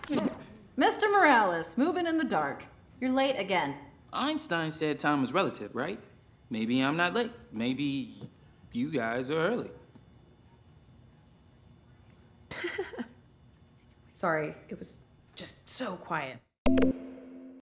Mr. Morales, moving in the dark. You're late again. Einstein said time was relative, right? Maybe I'm not late. Maybe you guys are early. Sorry, it was just so quiet.